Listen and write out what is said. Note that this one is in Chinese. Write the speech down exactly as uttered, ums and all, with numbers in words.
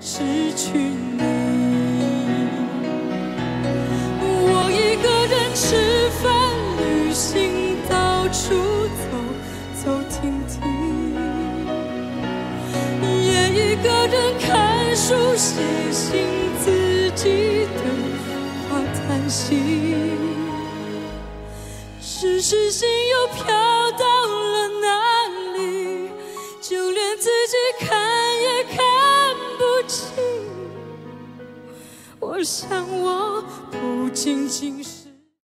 失去你。我一个人吃饭、旅行，到处走走停停，也一个人看书、写信，自己对话叹息。只是心又飘到了哪里，就连自己看也看不清。我想我不仅仅是